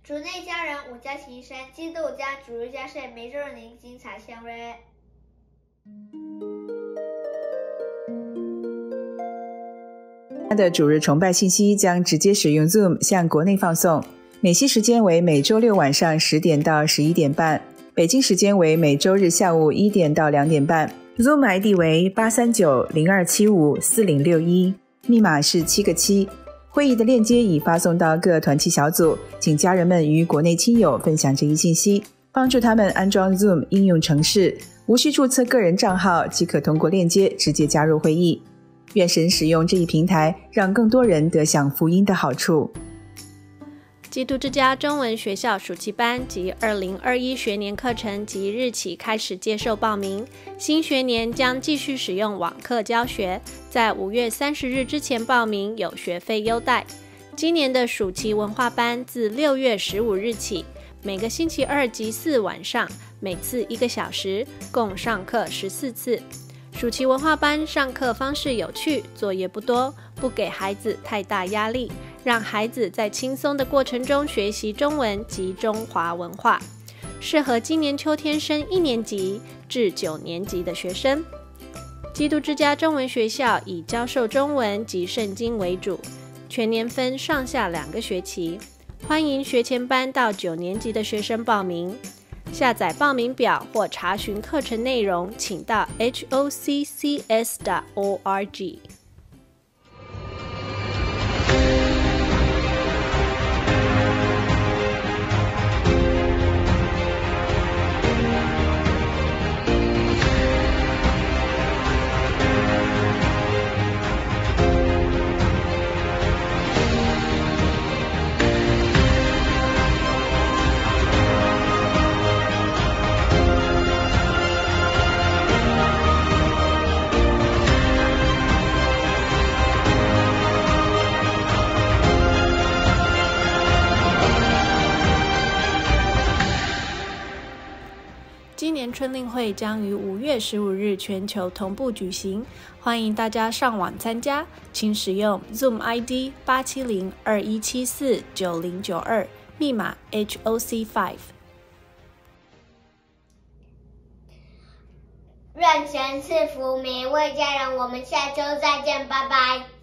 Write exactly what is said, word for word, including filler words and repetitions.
主内家人，我家齐生，基督家主日家是每周的宁精彩相约。 他的主日崇拜信息将直接使用 Zoom 向国内放送，美西时间为每周六晚上十点到十一点半，北京时间为每周日下午一点到两点半。Zoom I D 为八三九零二七五四零六一，密码是七个七。会议的链接已发送到各团契小组，请家人们与国内亲友分享这一信息，帮助他们安装 Zoom 应用程式，无需注册个人账号即可通过链接直接加入会议。愿神使用这一平台，让更多人得享福音的好处。 基督之家中文学校暑期班及二零二一学年课程即日起开始接受报名，新学年将继续使用网课教学，在五月三十日之前报名有学费优待。今年的暑期文化班自六月十五日起，每个星期二及四晚上，每次一个小时，共上课十四次。暑期文化班上课方式有趣，作业不多，不给孩子太大压力，让孩子在轻松的过程中学习中文及中华文化，适合今年秋天升一年级至九年级的学生。基督之家中文学校以教授中文及圣经为主，全年分上下两个学期，欢迎学前班到九年级的学生报名。下载报名表或查询课程内容，请到 h o c c s dot org。今年春令会将于五月十五日全球同步举行，欢迎大家上网参加，请使用 Zoom I D 八七零二一七四九零九二，密码 H O C 五。 愿神赐福每一位家人，我们下周再见，拜拜。